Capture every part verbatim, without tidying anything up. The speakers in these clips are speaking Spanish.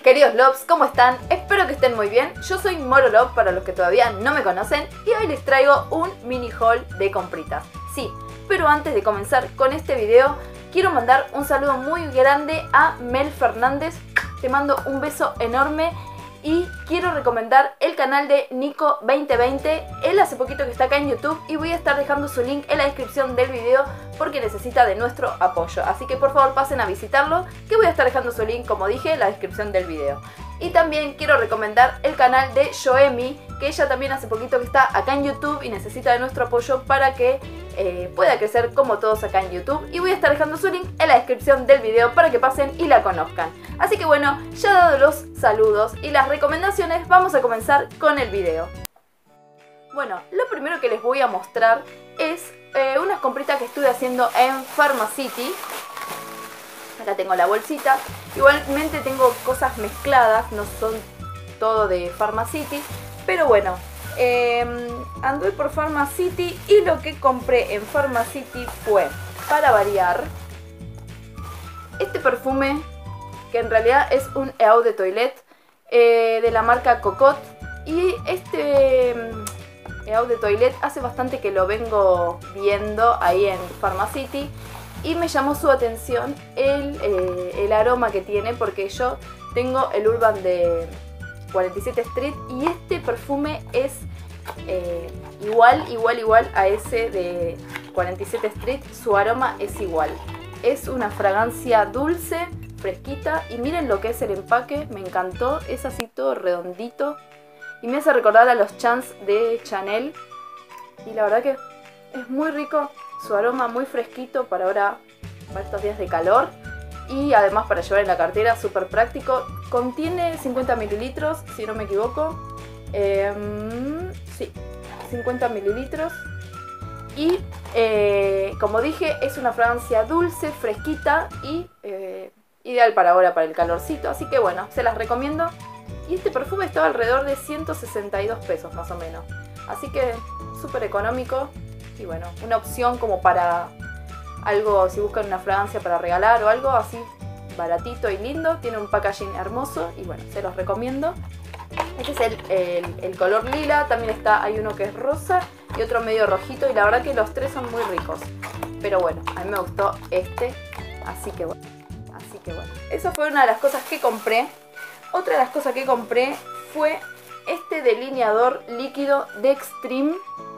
queridos Loves, ¿cómo están? Espero que estén muy bien. Yo soy Moro Love para los que todavía no me conocen y hoy les traigo un mini haul de compritas. Sí, pero antes de comenzar con este video quiero mandar un saludo muy grande a Mel Fernández. Te mando un beso enorme y quiero recomendar el canal de Nico veinte veinte. Él hace poquito que está acá en YouTube y voy a estar dejando su link en la descripción del video porque necesita de nuestro apoyo. Así que por favor pasen a visitarlo, que voy a estar dejando su link, como dije, en la descripción del video. Y también quiero recomendar el canal de Yoemi, que ella también hace poquito que está acá en YouTube y necesita de nuestro apoyo para que eh, pueda crecer como todos acá en YouTube. Y voy a estar dejando su link en la descripción del video para que pasen y la conozcan. Así que bueno, ya dado los saludos y las recomendaciones, vamos a comenzar con el video. Bueno, lo primero que les voy a mostrar es eh, unas compritas que estuve haciendo en Pharmacity. Acá tengo la bolsita. Igualmente tengo cosas mezcladas, no son todo de Pharmacity. Pero bueno, eh, anduve por Pharmacity y lo que compré en Pharmacity fue, para variar, este perfume, que en realidad es un Eau de Toilette eh, de la marca Cocotte. Y este Eau de Toilette hace bastante que lo vengo viendo ahí en Pharmacity y me llamó su atención el, eh, el aroma que tiene, porque yo tengo el Urban de cuarenta y siete Street y este perfume es eh, igual, igual, igual a ese de cuarenta y siete Street. Su aroma es igual. Es una fragancia dulce, fresquita, y miren lo que es el empaque, me encantó. Es así todo redondito y me hace recordar a los Chance de Chanel y la verdad que es muy rico. Su aroma muy fresquito para ahora, para estos días de calor, y además para llevar en la cartera, súper práctico. Contiene cincuenta mililitros, si no me equivoco. Eh, sí, cincuenta mililitros. Y eh, como dije, es una fragancia dulce, fresquita y eh, ideal para ahora, para el calorcito. Así que bueno, se las recomiendo. Y este perfume estaba alrededor de ciento sesenta y dos pesos más o menos. Así que súper económico. Y bueno, una opción como para algo, si buscan una fragancia para regalar o algo así baratito y lindo. Tiene un packaging hermoso y bueno, se los recomiendo. Este es el, el, el color lila. También está, hay uno que es rosa y otro medio rojito, y la verdad que los tres son muy ricos. Pero bueno, a mí me gustó este, así que bueno. Así que bueno, esa fue una de las cosas que compré. Otra de las cosas que compré fue este delineador líquido de Extreme.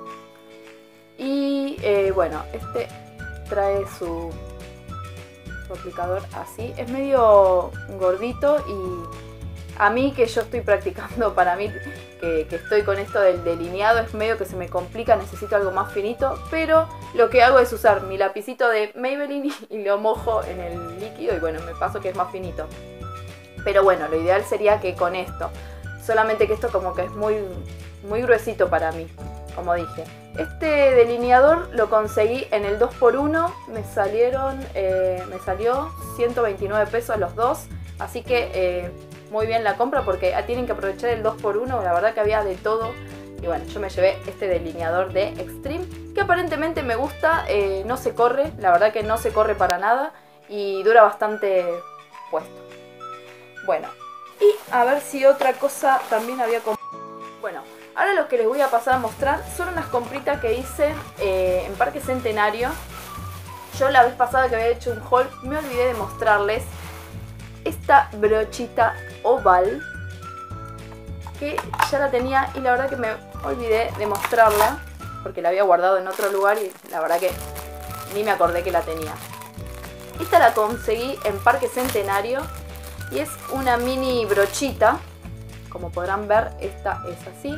Y eh, bueno, este trae su, su aplicador así. Es medio gordito y a mí, que yo estoy practicando, para mí que, que estoy con esto del delineado, es medio que se me complica, necesito algo más finito. Pero lo que hago es usar mi lapicito de Maybelline y, y lo mojo en el líquido y bueno, me paso que es más finito. Pero bueno, lo ideal sería que con esto, solamente que esto como que es muy, muy gruesito para mí, como dije. Este delineador lo conseguí en el dos por uno, me salieron, eh, me salió ciento veintinueve pesos los dos, así que eh, muy bien la compra, porque tienen que aprovechar el dos por uno, la verdad que había de todo. Y bueno, yo me llevé este delineador de Extreme, que aparentemente me gusta, eh, no se corre, la verdad que no se corre para nada y dura bastante puesto. Bueno, y a ver si otra cosa también había comprado. Bueno, ahora lo que les voy a pasar a mostrar son unas compritas que hice eh, en Parque Centenario. Yo la vez pasada que había hecho un haul me olvidé de mostrarles esta brochita oval, que ya la tenía y la verdad que me olvidé de mostrarla porque la había guardado en otro lugar y la verdad que ni me acordé que la tenía. Esta la conseguí en Parque Centenario y es una mini brochita. Como podrán ver, esta es así.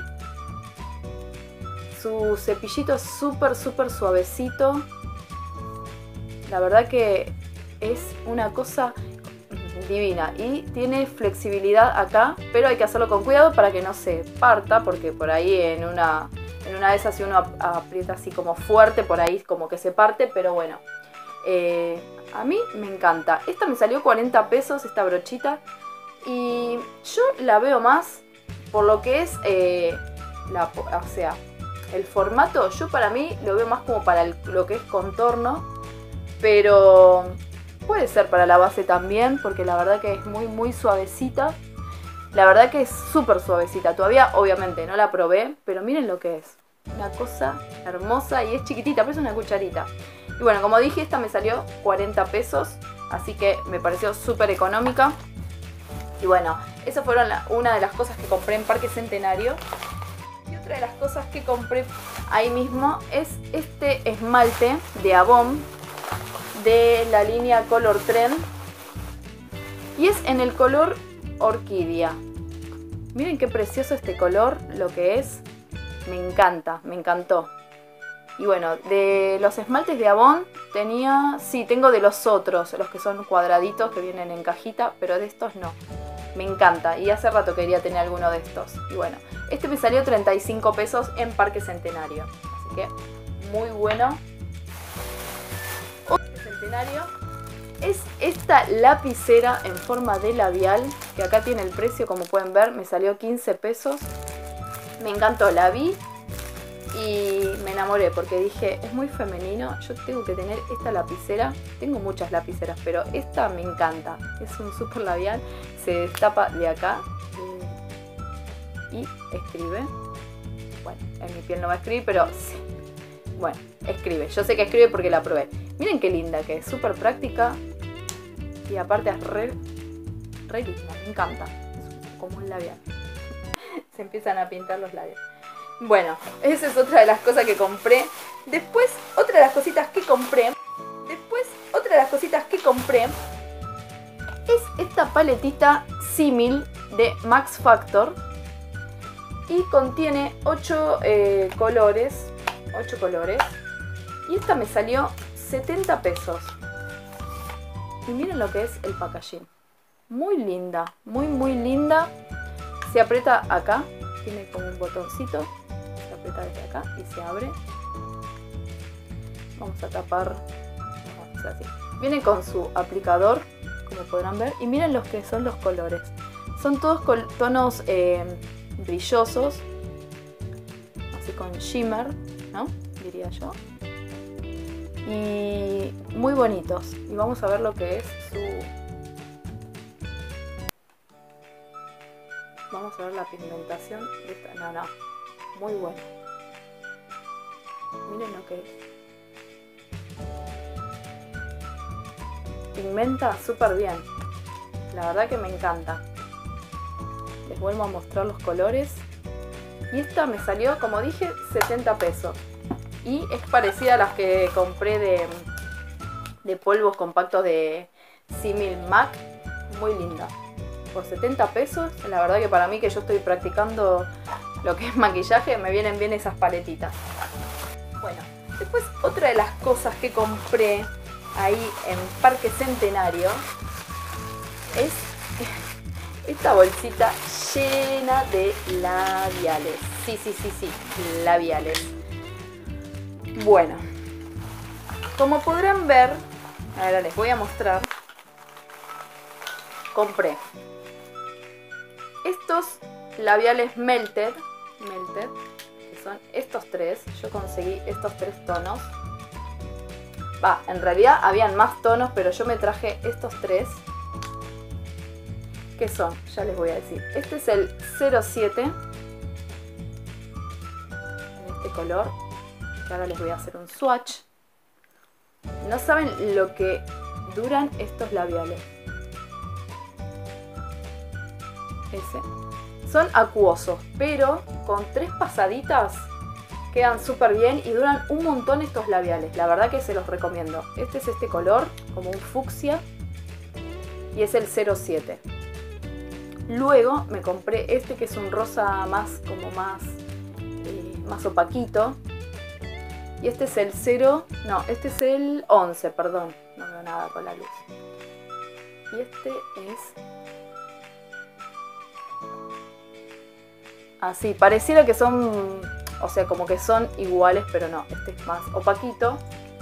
Su cepillito es súper, súper suavecito. La verdad que es una cosa divina. Y tiene flexibilidad acá, pero hay que hacerlo con cuidado para que no se parta, porque por ahí en una, en una de esas, si uno aprieta así como fuerte, por ahí como que se parte. Pero bueno, eh, a mí me encanta. Esta me salió cuarenta pesos, esta brochita. Y yo la veo más por lo que es, eh, la, o sea, el formato. Yo para mí lo veo más como para el, lo que es contorno, pero puede ser para la base también, porque la verdad que es muy muy suavecita. La verdad que es súper suavecita. Todavía obviamente no la probé, pero miren lo que es. Una cosa hermosa y es chiquitita, parece una cucharita. Y bueno, como dije, esta me salió cuarenta pesos, así que me pareció súper económica. Y bueno, esas fueron la, una de las cosas que compré en Parque Centenario. Y otra de las cosas que compré ahí mismo es este esmalte de Avon de la línea Color Trend. Y es en el color orquídea. Miren qué precioso este color, lo que es. Me encanta, me encantó. Y bueno, de los esmaltes de Avon tenía... Sí, tengo de los otros, los que son cuadraditos, que vienen en cajita, pero de estos no. Me encanta, y hace rato quería tener alguno de estos. Y bueno, este me salió treinta y cinco pesos en Parque Centenario. Así que, muy bueno. Otro Centenario es esta lapicera en forma de labial, que acá tiene el precio, como pueden ver, me salió quince pesos. Me encantó, la vi y me enamoré porque dije, es muy femenino, yo tengo que tener esta lapicera. Tengo muchas lapiceras, pero esta me encanta. Es un super labial, se destapa de acá y escribe. Bueno, en mi piel no va a escribir, pero sí. Bueno, escribe. Yo sé que escribe porque la probé. Miren qué linda que es, súper práctica. Y aparte es re, re linda, me encanta. Es como un labial. Se empiezan a pintar los labios. Bueno, esa es otra de las cosas que compré. Después, otra de las cositas que compré. Después, otra de las cositas que compré es esta paletita símil de Max Factor. Y contiene ocho eh, colores. ocho colores. Y esta me salió setenta pesos. Y miren lo que es el packaging. Muy linda, muy muy linda. Se aprieta acá, tiene como un botoncito. Se aprieta desde acá y se abre. Vamos a tapar. Vamos a hacer así. Viene con su aplicador, como podrán ver. Y miren los que son los colores. Son todos tonos eh, brillosos. Así con shimmer, ¿no? Diría yo. Y muy bonitos. Y vamos a ver lo que es su... Vamos a ver la pigmentación de esta. No, no. Muy bueno. Miren lo que es. Pigmenta súper bien. La verdad que me encanta. Les vuelvo a mostrar los colores. Y esta me salió, como dije, setenta pesos. Y es parecida a las que compré de, de polvos compactos de Simil Mac. Muy linda. Por setenta pesos, la verdad que para mí, que yo estoy practicando lo que es maquillaje, me vienen bien esas paletitas. Bueno, después otra de las cosas que compré ahí en Parque Centenario es esta bolsita llena de labiales. Sí, sí, sí, sí, labiales. Bueno, como podrán ver, ahora les voy a mostrar, compré estos labiales Melted, Melted, que son estos tres. Yo conseguí estos tres tonos. Va, en realidad habían más tonos, pero yo me traje estos tres. ¿Qué son? Ya les voy a decir. Este es el cero siete, en este color. Que ahora les voy a hacer un swatch. No saben lo que duran estos labiales. Ese. Son acuosos, pero con tres pasaditas quedan súper bien y duran un montón estos labiales. La verdad que se los recomiendo. Este es este color, como un fucsia, y es el cero siete. Luego me compré este que es un rosa más, como más, eh, más opaquito. Y este es el cero, no, este es el once, perdón. No veo nada con la luz. Y este es... así, pareciera que son, o sea, como que son iguales, pero no, este es más opaquito.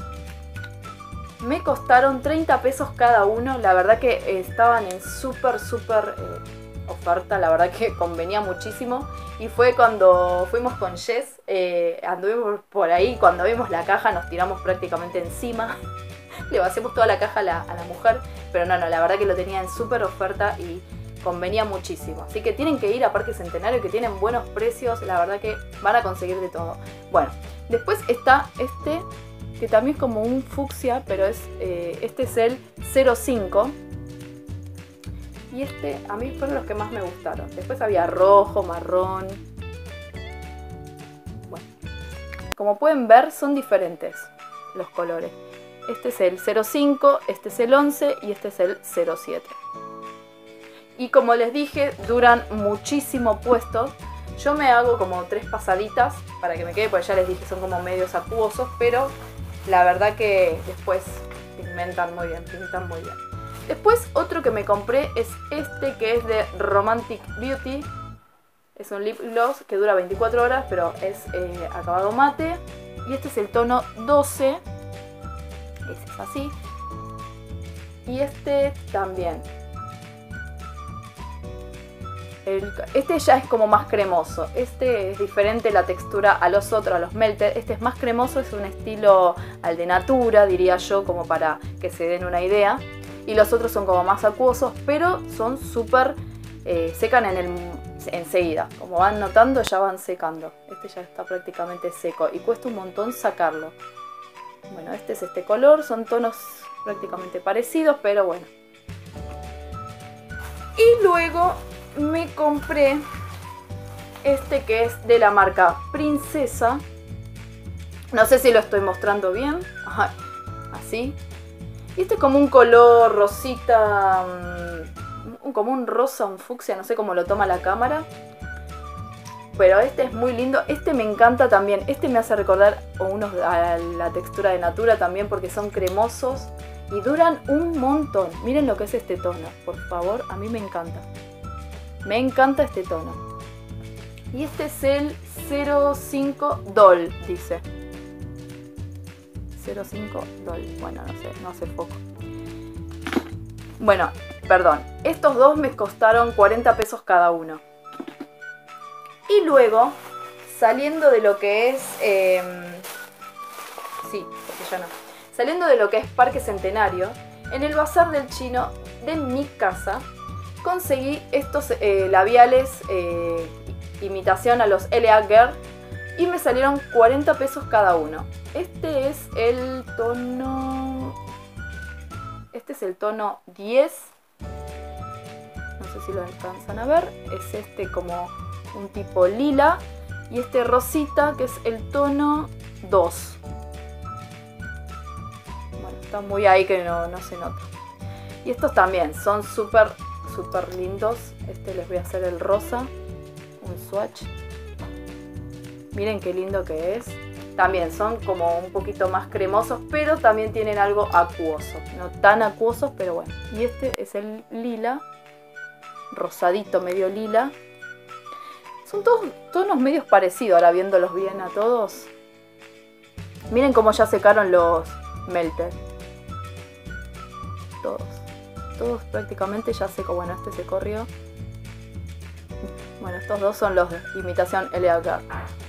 Me costaron treinta pesos cada uno, la verdad que estaban en súper, súper eh, oferta, la verdad que convenía muchísimo. Y fue cuando fuimos con Jess, eh, anduvimos por ahí, cuando vimos la caja nos tiramos prácticamente encima. Le vaciamos toda la caja a la, a la mujer, pero no, no, la verdad que lo tenía en súper oferta y convenía muchísimo. Así que tienen que ir a Parque Centenario, que tienen buenos precios, la verdad que van a conseguir de todo. Bueno, después está este, que también es como un fucsia, pero es eh, este es el cero cinco. Y este a mí fueron los que más me gustaron. Después había rojo, marrón. Bueno, como pueden ver son diferentes los colores. Este es el cero cinco, este es el once y este es el cero siete. Y como les dije, duran muchísimo puestos. Yo me hago como tres pasaditas para que me quede, porque ya les dije, son como medios acuosos, pero la verdad que después pigmentan muy bien, pintan muy bien. Después otro que me compré es este, que es de Romantic Beauty. Es un lip gloss que dura veinticuatro horas, pero es eh, acabado mate. Y este es el tono doce. Ese es así. Y este también. El, este ya es como más cremoso. Este es diferente la textura a los otros, a los melted. Este es más cremoso, es un estilo al de Natura, diría yo, como para que se den una idea. Y los otros son como más acuosos, pero son súper... Eh, secan en el, enseguida. Como van notando, ya van secando. Este ya está prácticamente seco y cuesta un montón sacarlo. Bueno, este es este color. Son tonos prácticamente parecidos, pero bueno. Y luego me compré este, que es de la marca Princesa. No sé si lo estoy mostrando bien. Ajá, así. Y este es como un color rosita, um, como un rosa, un fucsia, no sé cómo lo toma la cámara. Pero este es muy lindo. Este me encanta también. Este me hace recordar a, unos, a la textura de Natura también, porque son cremosos y duran un montón. Miren lo que es este tono, por favor, a mí me encanta. Me encanta este tono. Y este es el cero cinco Doll, dice. cero cinco Doll. Bueno, no sé, no hace foco. Bueno, perdón. Estos dos me costaron cuarenta pesos cada uno. Y luego, saliendo de lo que es... Eh, sí, porque ya no. Saliendo de lo que es Parque Centenario, en el bazar del chino de mi casa conseguí estos eh, labiales eh, imitación a los L A Girl y me salieron cuarenta pesos cada uno. Este es el tono... Este es el tono diez. No sé si lo alcanzan a ver. Es este como un tipo lila. Y este rosita que es el tono dos. Bueno, está muy ahí que no, no se nota. Y estos también son súper, súper lindos. Este les voy a hacer el rosa. Un swatch. Miren qué lindo que es. También son como un poquito más cremosos, pero también tienen algo acuoso. No tan acuosos, pero bueno. Y este es el lila. Rosadito, medio lila. Son todos tonos medios parecidos, ahora viéndolos bien a todos. Miren cómo ya secaron los melted. Todos. Todos prácticamente ya secó. Bueno, este se corrió. Bueno, estos dos son los de imitación L A Girl.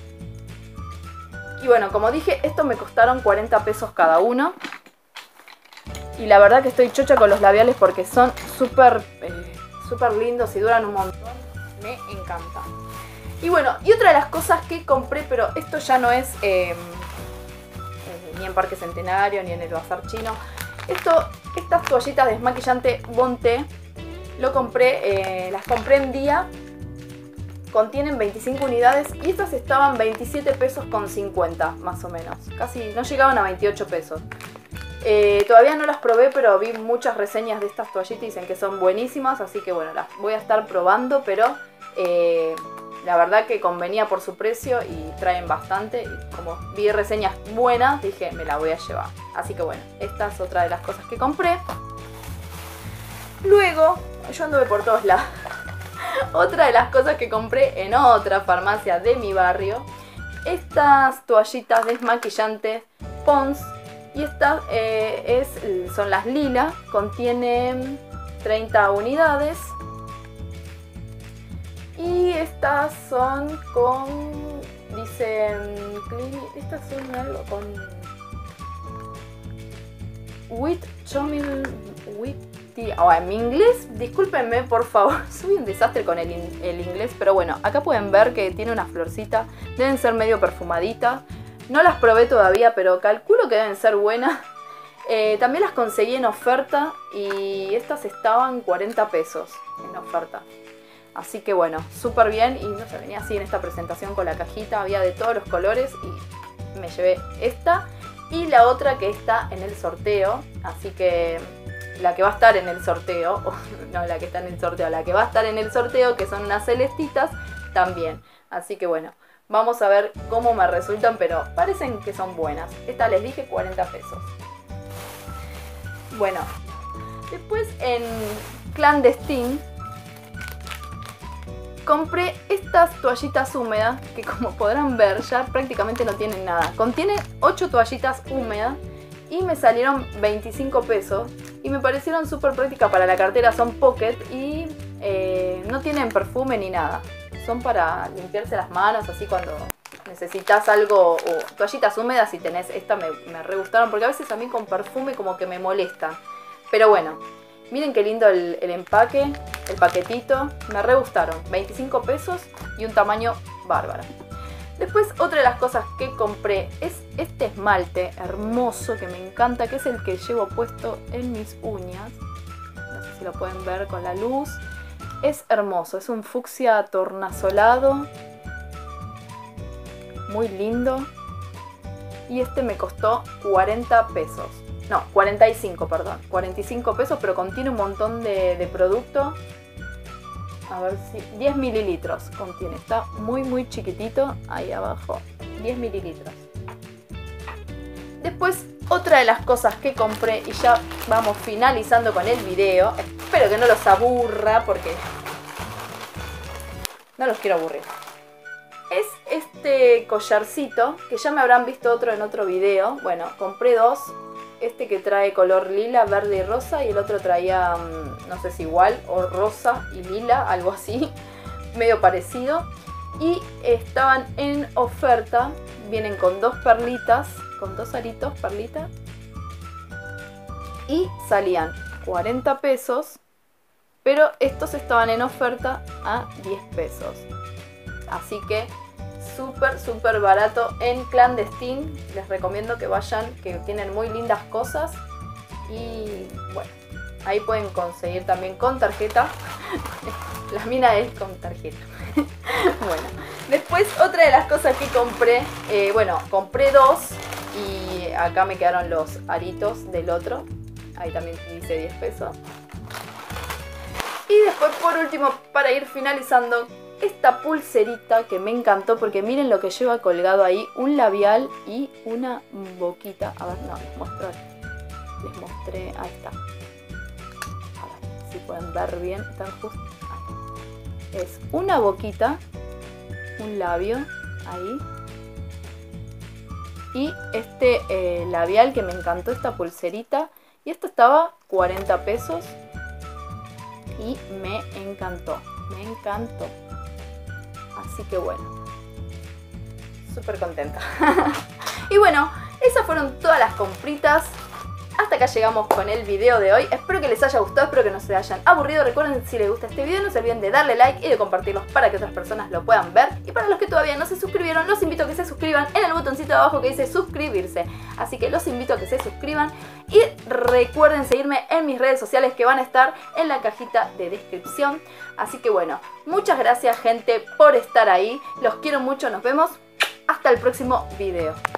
Y bueno, como dije, estos me costaron cuarenta pesos cada uno. Y la verdad que estoy chocha con los labiales porque son súper eh, súper lindos y duran un montón. Me encanta. Y bueno, y otra de las cosas que compré, pero esto ya no es eh, eh, ni en Parque Centenario ni en el bazar chino. Esto, estas toallitas desmaquillante Bonté, lo compré, eh, las compré en día. Contienen veinticinco unidades y estas estaban veintisiete pesos con cincuenta, más o menos. Casi no llegaban a veintiocho pesos. Eh, todavía no las probé, pero vi muchas reseñas de estas toallitas y dicen que son buenísimas. Así que bueno, las voy a estar probando, pero eh, la verdad que convenía por su precio y traen bastante. Y como vi reseñas buenas, dije, me la voy a llevar. Así que bueno, esta es otra de las cosas que compré. Luego, yo anduve por todos lados. Otra de las cosas que compré en otra farmacia de mi barrio, estas toallitas desmaquillantes Pond's, y estas eh, es, son las lila, contienen treinta unidades y estas son con, dicen, estas son algo con With Chomil, with Kitty. Ahora, en mi inglés, discúlpenme por favor, soy un desastre con el, in el inglés, pero bueno, acá pueden ver que tiene una florcita, deben ser medio perfumaditas. No las probé todavía, pero calculo que deben ser buenas. Eh, también las conseguí en oferta y estas estaban cuarenta pesos en oferta. Así que bueno, súper bien. Y no sé, venía así en esta presentación con la cajita, había de todos los colores y me llevé esta. Y la otra que está en el sorteo, así que la que va a estar en el sorteo, no la que está en el sorteo, la que va a estar en el sorteo, que son unas celestitas, también. Así que bueno, vamos a ver cómo me resultan, pero parecen que son buenas. Esta les dije cuarenta pesos. Bueno, después en Clandestine compré estas toallitas húmedas que, como podrán ver, ya prácticamente no tienen nada. Contiene ocho toallitas húmedas y me salieron veinticinco pesos y me parecieron súper prácticas para la cartera. Son pocket y eh, no tienen perfume ni nada. Son para limpiarse las manos, así cuando necesitas algo, o toallitas húmedas. Si tenés esta, me, me re gustaron, porque a veces a mí con perfume como que me molestan. Pero bueno, miren qué lindo el, el empaque, el paquetito, me re gustaron. veinticinco pesos y un tamaño bárbaro. Después, otra de las cosas que compré es este esmalte hermoso que me encanta, que es el que llevo puesto en mis uñas. No sé si lo pueden ver con la luz. Es hermoso, es un fucsia tornasolado. Muy lindo. Y este me costó cuarenta pesos. No, cuarenta y cinco, perdón. cuarenta y cinco pesos, pero contiene un montón de, de producto. A ver si... diez mililitros contiene. Está muy, muy chiquitito. Ahí abajo. diez mililitros. Después, otra de las cosas que compré, y ya vamos finalizando con el video. Espero que no los aburra, porque no los quiero aburrir. Es este collarcito, que ya me habrán visto otro en otro video. Bueno, compré dos. Este que trae color lila, verde y rosa, y el otro traía, no sé si igual, o rosa y lila, algo así, medio parecido. Y estaban en oferta, vienen con dos perlitas, con dos aritos, perlitas, y salían cuarenta pesos, pero estos estaban en oferta a diez pesos. Así que súper, súper barato en Clandestine. Les recomiendo que vayan, que tienen muy lindas cosas. Y bueno, ahí pueden conseguir también con tarjeta. La mina es con tarjeta. Bueno, después otra de las cosas que compré, eh, bueno, compré dos y acá me quedaron los aritos del otro. Ahí también dice diez pesos. Y después, por último, para ir finalizando, esta pulserita que me encantó, porque miren lo que lleva colgado ahí, un labial y una boquita. A ver, no, les muestro, les mostré, ahí está. A ver si pueden ver bien, están justo ahí. Es una boquita, un labio, ahí. Y este eh, labial que me encantó, esta pulserita. Y esto estaba cuarenta pesos y me encantó, me encantó. Así que bueno, súper contenta. Y bueno, esas fueron todas las compritas. Hasta acá llegamos con el video de hoy. Espero que les haya gustado, espero que no se hayan aburrido. Recuerden, si les gusta este video, no se olviden de darle like y de compartirlos para que otras personas lo puedan ver. Y para los que todavía no se suscribieron, los invito a que se suscriban en el botoncito de abajo que dice suscribirse. Así que los invito a que se suscriban. Y recuerden seguirme en mis redes sociales, que van a estar en la cajita de descripción. Así que bueno, muchas gracias, gente, por estar ahí. Los quiero mucho, nos vemos hasta el próximo video.